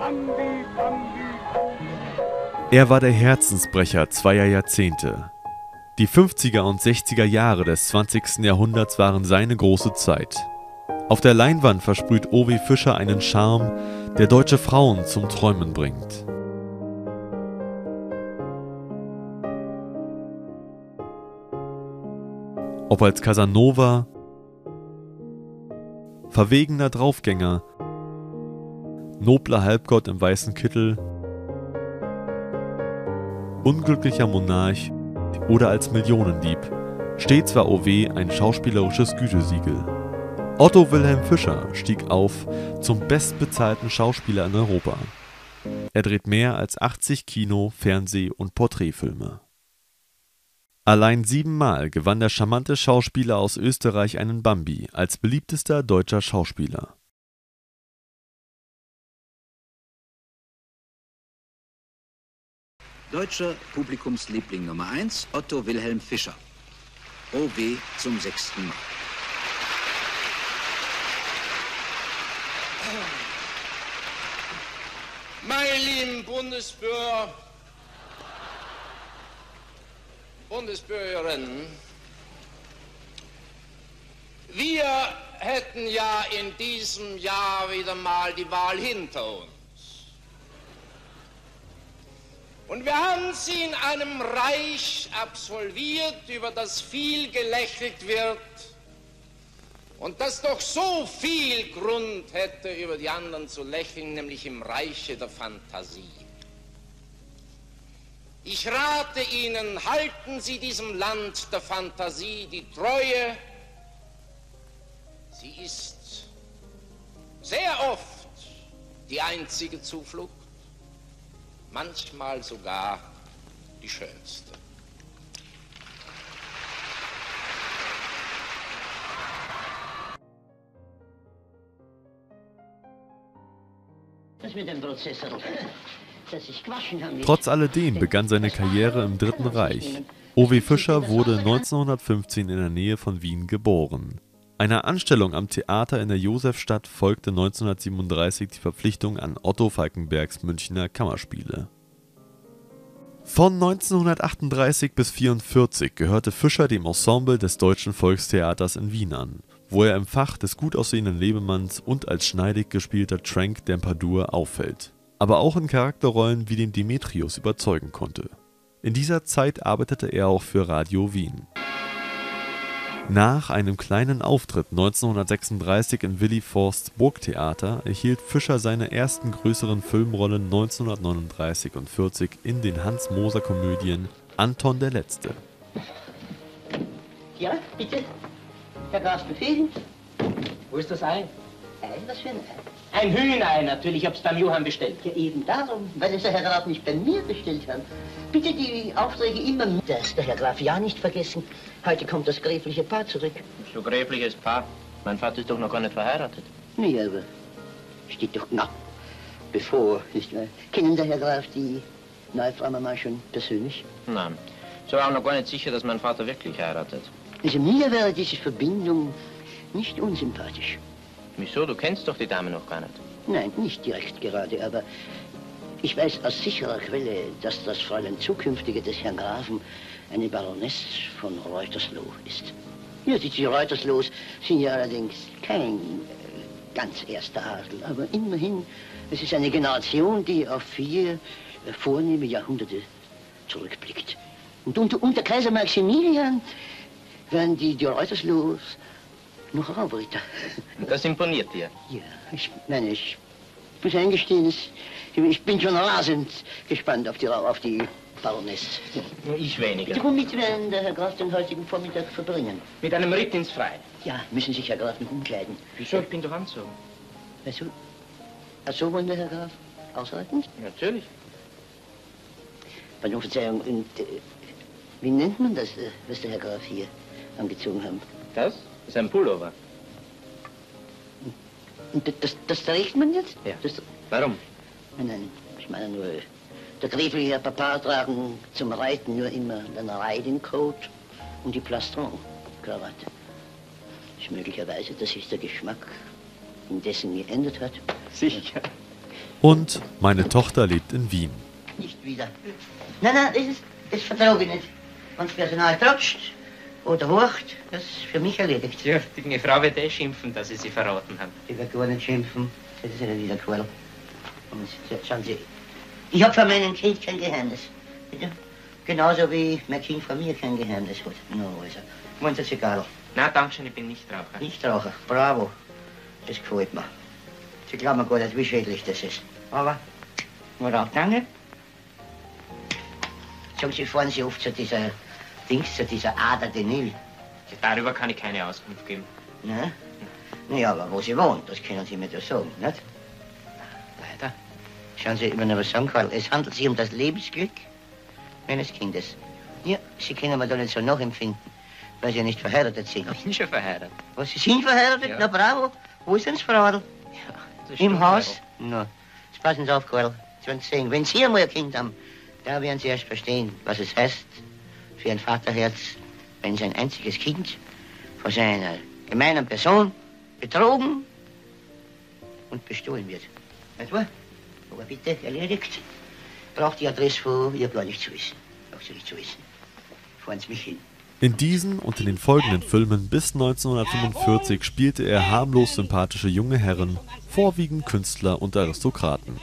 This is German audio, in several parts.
Er war der Herzensbrecher zweier Jahrzehnte. Die 50er und 60er Jahre des 20. Jahrhunderts waren seine große Zeit. Auf der Leinwand versprüht O.W. Fischer einen Charme, der deutsche Frauen zum Träumen bringt. Ob als Casanova, verwegener Draufgänger, nobler Halbgott im weißen Kittel, unglücklicher Monarch oder als Millionendieb, stets war O.W. ein schauspielerisches Gütesiegel. Otto Wilhelm Fischer stieg auf zum bestbezahlten Schauspieler in Europa. Er dreht mehr als 80 Kino-, Fernseh- und Porträtfilme. Allein 7-mal gewann der charmante Schauspieler aus Österreich einen Bambi als beliebtester deutscher Schauspieler. Deutscher Publikumsliebling Nummer 1, Otto Wilhelm Fischer. O.W. zum 6. Mal. Meine lieben Bundesbürgerinnen, wir hätten ja in diesem Jahr wieder mal die Wahl hinter uns. Und wir haben sie in einem Reich absolviert, über das viel gelächelt wird und das doch so viel Grund hätte, über die anderen zu lächeln, nämlich im Reiche der Fantasie. Ich rate Ihnen, halten Sie diesem Land der Fantasie die Treue. Sie ist sehr oft die einzige Zuflucht, manchmal sogar die schönste. Das mit dem Prozessor, das ich gewaschen habe. Trotz alledem begann seine Karriere im Dritten Reich. O.W. Fischer wurde 1915 in der Nähe von Wien geboren. Einer Anstellung am Theater in der Josefstadt folgte 1937 die Verpflichtung an Otto Falckenbergs Münchner Kammerspiele. Von 1938 bis 1944 gehörte Fischer dem Ensemble des Deutschen Volkstheaters in Wien an, wo er im Fach des gut aussehenden Lebemanns und als schneidig gespielter Trank d'Empadour auffällt, aber auch in Charakterrollen wie dem Demetrius überzeugen konnte. In dieser Zeit arbeitete er auch für Radio Wien. Nach einem kleinen Auftritt 1936 in Willi Forsts Burgtheater erhielt Fischer seine ersten größeren Filmrollen 1939 und 40 in den Hans-Moser-Komödien Anton der Letzte. Ja, bitte. Herr Graf befehlen. Wo ist das Ei? Ei? Was für ein Ei? Ein Hühnerei natürlich, ich hab's beim Johann bestellt. Ja, eben darum, weil es der Herr Graf nicht bei mir bestellt hat. Bitte die Aufträge immer mit. Das der Herr Graf ja nicht vergessen. Heute kommt das gräfliche Paar zurück. So gräfliches Paar? Mein Vater ist doch noch gar nicht verheiratet. Nee, aber steht doch na bevor, nicht wahr? Kennen der Herr Graf die neue Frau Mama schon persönlich? Nein. Ich war auch noch gar nicht sicher, dass mein Vater wirklich heiratet. Also mir wäre diese Verbindung nicht unsympathisch. Wieso? Du kennst doch die Dame noch gar nicht. Nein, nicht direkt gerade, aber ich weiß aus sicherer Quelle, dass das Fräulein Zukünftige des Herrn Grafen eine Baroness von Reutersloh ist. Ja, die Reuterslohs sind ja allerdings kein ganz erster Adel, aber immerhin, es ist eine Generation, die auf 4 vornehme Jahrhunderte zurückblickt. Und unter Kaiser Maximilian waren die Reuterslohs noch Raubritter. Und das imponiert dir? Ja, ich muss eingestehen, ich bin schon rasend gespannt auf die Baroness. Ich weniger. Womit werden der Herr Graf den heutigen Vormittag verbringen? Mit einem Ritt ins Freie. Ja, müssen sich Herr Graf noch umkleiden. Wieso? Ich bin doch anzogen. Also, ach so wollen der Herr Graf ausreiten? Natürlich. Pardon, Verzeihung, und wie nennt man das, was der Herr Graf hier angezogen haben? Das ist ein Pullover. Und das trägt man jetzt? Ja. Warum? Nein, ich meine nur, der gräfliche Herr Papa tragen zum Reiten nur immer den Riding-Coat und die Plastron-Krawatte. Ist möglicherweise, dass sich der Geschmack indessen geändert hat. Sicher. Und Meine Tochter lebt in Wien. Nicht wieder. Nein, das vertrage ich nicht. Wenn das Personal trotscht oder horcht, das ist für mich erledigt. Ja, die junge Frau wird schimpfen, dass Sie sie verraten haben. Die wird gar nicht schimpfen. Das ist ja nicht wieder Quell. Und schauen Sie, ich habe von meinem Kind kein Geheimnis. Bitte? Genauso wie mein Kind von mir kein Geheimnis hat. No, also, wollen Sie Zigarre? Na, danke schön, ich bin Nichtraucher. Nichtraucher, bravo. Das gefällt mir. Sie glauben gar nicht, wie schädlich das ist. Aber, nur auch danke. Sagen Sie, fahren Sie oft zu dieser zu dieser Ader de Nil? Darüber kann ich keine Auskunft geben. Ne? Naja, aber wo Sie wohnt, das können Sie mir doch sagen, nicht? Leider. Schauen Sie, ich will noch was sagen, Karl. Es handelt sich um das Lebensglück meines Kindes. Ja, Sie können mir da nicht so nachempfinden, weil Sie nicht verheiratet sind. Ich bin schon verheiratet. Was, Sie sind verheiratet? Ja. Na bravo. Wo ist denn das Frauel? Ja, im Haus? Na, jetzt passen Sie auf, Karl. Sie werden sehen, wenn Sie einmal ein Kind haben, da werden Sie erst verstehen, was es heißt für ein Vaterherz, wenn sein einziges Kind von seiner gemeinen Person betrogen und bestohlen wird. Nicht wahr? Aber bitte, erledigt. Braucht die Adresse von ihr gar nicht zu wissen. Braucht sie nicht zu wissen. Fahren Sie mich hin. In diesen und in den folgenden Filmen bis 1945 spielte er harmlos sympathische junge Herren, vorwiegend Künstler und Aristokraten.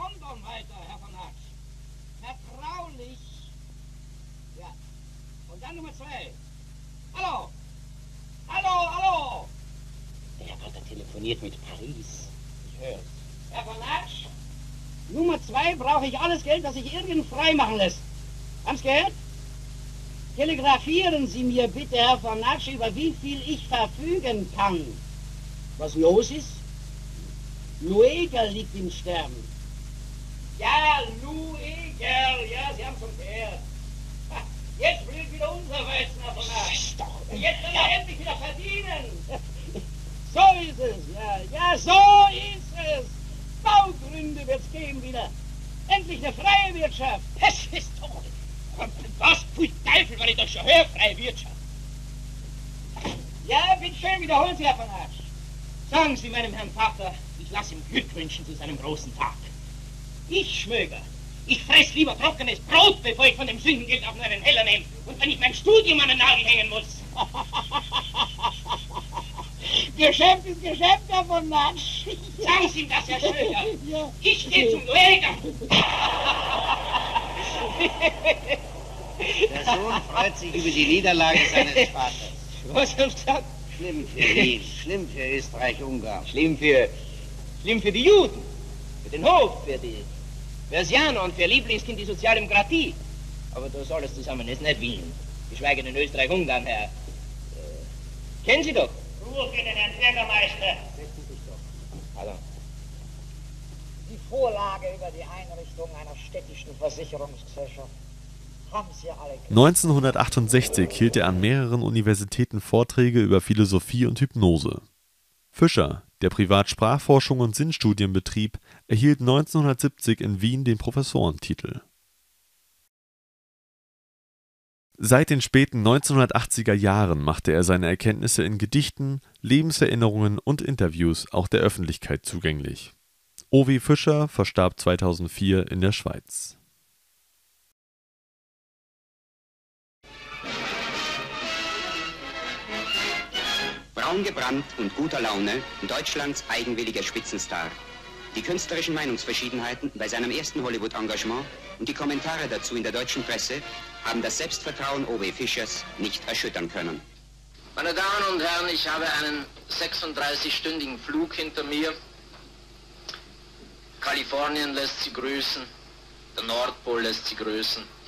Hallo! Hallo, hallo! Der Herr Vater telefoniert mit Paris. Ich höre. Herr von Natsch, Nummer 2 brauche ich alles Geld, das sich irgend frei machen lässt. Haben Sie gehört? Telegrafieren Sie mir bitte, Herr von Natsch, über wie viel ich verfügen kann. Was los ist? Lueger liegt im Sterben. Ja, Lueger, ja, Sie haben schon gehört. Jetzt blüht wieder unser Weizen, Herr von Natsch. Jetzt will er endlich wieder verdienen. So ist es, ja, so ist es. Baugründe wird's geben wieder. Endlich eine freie Wirtschaft. Das ist doch... Was, pfui Teufel, wenn ich doch schon höre, freie Wirtschaft. Ja, bitte schön, wiederholen Sie, Herr von Natsch. Sagen Sie meinem Herrn Vater, ich lasse ihm Glück wünschen zu seinem großen Tag. Ich Schmöger. Ich fress lieber trockenes Brot, bevor ich von dem Sündengeld auch nur einen Heller nehme. Und wenn ich mein Studium an den Nagel hängen muss. Geschäft ist Geschäft, Herr von Natsch. Sagen Sie ihm das, Herr Schröder. Ja. Ich stehe zum Duell. Der Sohn freut sich über die Niederlage seines Vaters. Was haben Sie gesagt? Schlimm für ihn, schlimm für Österreich-Ungarn. Schlimm für die Juden, für den Hof, für die Versianer und für Lieblingskind die Sozialdemokratie. Aber das alles zusammen ist nicht Wien. Geschweige denn Österreich-Ungarn, Herr. Kennen Sie doch. Ruhe für den Herrn Bürgermeister. Setzen Sie sich doch. Hallo. Die Vorlage über die Einrichtung einer städtischen Versicherungsgesellschaft haben Sie ja alle gehört. 1968 hielt er an mehreren Universitäten Vorträge über Philosophie und Hypnose. Fischer, der privat Sprachforschung und Sinnstudien betrieb, erhielt 1970 in Wien den Professorentitel. Seit den späten 1980er Jahren machte er seine Erkenntnisse in Gedichten, Lebenserinnerungen und Interviews auch der Öffentlichkeit zugänglich. O.W. Fischer verstarb 2004 in der Schweiz. Braun gebrannt und guter Laune, Deutschlands eigenwilliger Spitzenstar. Die künstlerischen Meinungsverschiedenheiten bei seinem ersten Hollywood-Engagement und die Kommentare dazu in der deutschen Presse haben das Selbstvertrauen O.W. Fischers nicht erschüttern können. Meine Damen und Herren, ich habe einen 36-stündigen Flug hinter mir. Kalifornien lässt Sie grüßen, der Nordpol lässt Sie grüßen.